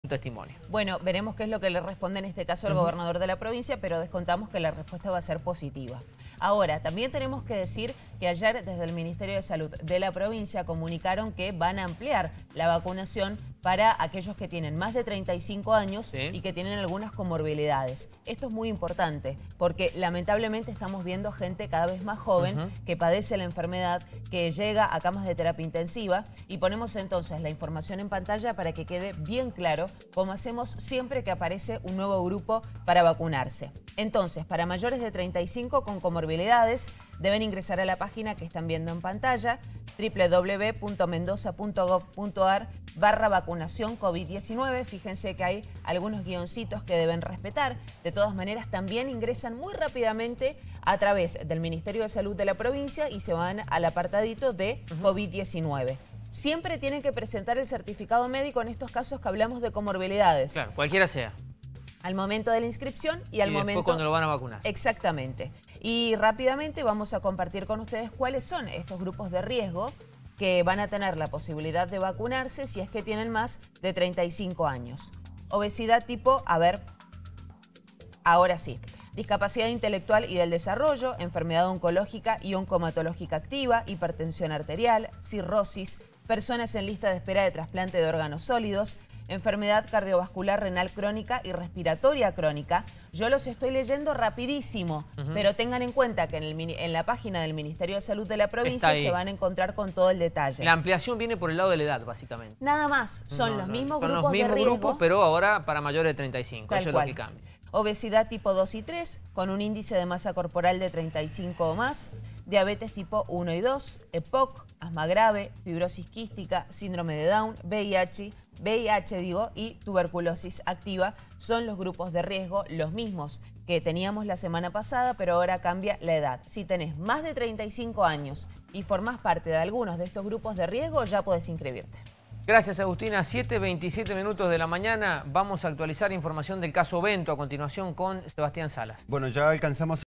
testimonio. Bueno, veremos qué es lo que le responde en este caso el gobernador de la provincia, pero descontamos que la respuesta va a ser positiva. Ahora, también tenemos que decir que ayer desde el Ministerio de Salud de la provincia comunicaron que van a ampliar la vacunación para aquellos que tienen más de 35 años y que tienen algunas comorbilidades. Esto es muy importante porque lamentablemente estamos viendo gente cada vez más joven que padece la enfermedad, que llega a camas de terapia intensiva, y ponemos entonces la información en pantalla para que quede bien claro, como hacemos siempre que aparece un nuevo grupo para vacunarse. Entonces, para mayores de 35 con comorbilidades, deben ingresar a la página que están viendo en pantalla, www.mendoza.gov.ar/vacunación COVID-19. Fíjense que hay algunos guioncitos que deben respetar. De todas maneras, también ingresan muy rápidamente a través del Ministerio de Salud de la provincia y se van al apartadito de COVID-19. Siempre tienen que presentar el certificado médico en estos casos que hablamos de comorbilidades. Claro, cualquiera sea. Al momento de la inscripción y al momento... después cuando lo van a vacunar. Exactamente. Y rápidamente vamos a compartir con ustedes cuáles son estos grupos de riesgo que van a tener la posibilidad de vacunarse si es que tienen más de 35 años. Obesidad tipo, ahora sí. Discapacidad intelectual y del desarrollo, enfermedad oncológica y oncomatológica activa, hipertensión arterial, cirrosis, personas en lista de espera de trasplante de órganos sólidos, enfermedad cardiovascular renal crónica y respiratoria crónica. Yo los estoy leyendo rapidísimo, pero tengan en cuenta que en la página del Ministerio de Salud de la provincia se van a encontrar con todo el detalle. La ampliación viene por el lado de la edad, básicamente. Nada más, son los mismos son grupos los mismos de riesgo, grupos, pero ahora para mayores de 35, eso es lo que cambia. Obesidad tipo 2 y 3, con un índice de masa corporal de 35 o más, diabetes tipo 1 y 2, EPOC, asma grave, fibrosis quística, síndrome de Down, VIH y tuberculosis activa son los grupos de riesgo, los mismos que teníamos la semana pasada, pero ahora cambia la edad. Si tenés más de 35 años y formás parte de algunos de estos grupos de riesgo, ya podés inscribirte. Gracias, Agustina. 7:27 minutos de la mañana. Vamos a actualizar información del caso Bento a continuación con Sebastián Salas. Bueno, ya alcanzamos